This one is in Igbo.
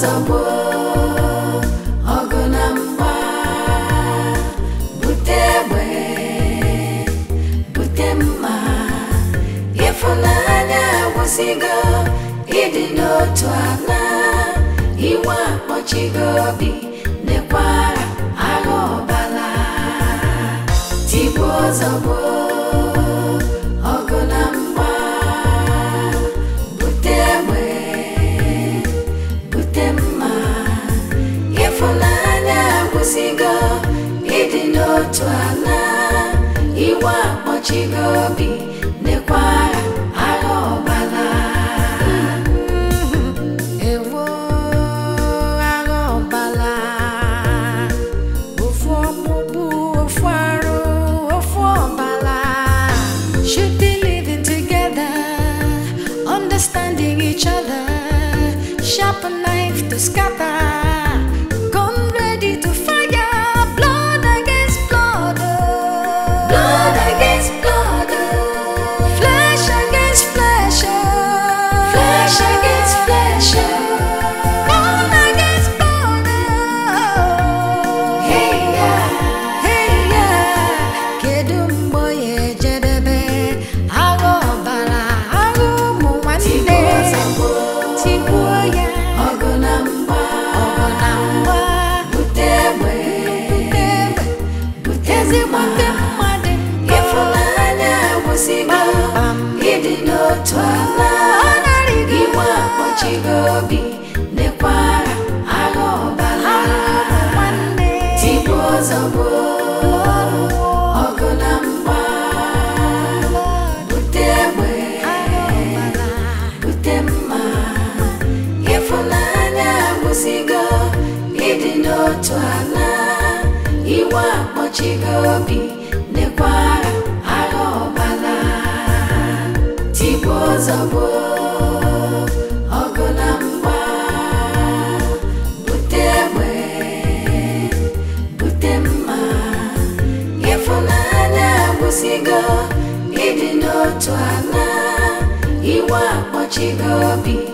ozugbo ọgụ na mgba bute egbe bute mma ịfụnanya agwụsịgo ịdị n'otu ala iwe akpọchigo obi nekwara agha ọbala tigbuo ozugbo ọgụ na mgba bute egbe bute mma ịfụnanya agwụsịgo ịdị n'otu ala iwe akpọchigo obi nekwara agha ọbala ewo agha ọbala ofu ọkpụkpụ ofu arụ ofu ọbala should be living together understanding each other sharp knife to scatter gun ready to fire blood against blood blood against blood flesh against flesh flesh against flesh bone against bone hey yeah kedu mgbe ya ejedebe agha ọbara agha ụmụ nwanne tigbuo ya ọgụ na mgba bute egbe bute ezigbo ndị mmadụ ịfụnanya agwụsịgo ịdị n'otu ala iwe akpọchigo obi nekwara agha ọbala tigbuo ozugbo ọgụ na mgba bute egbe bute mma ịfụnanya agwụsịgo ịdị n'otu ala iwe akpọchigo obi nekwara agha ọbala tigbuo ozugbo ọgụ na mgba bute egbe bute mma ịfụnanya agwụsịgo ịdị n'otu ala iwe akpọchigo obi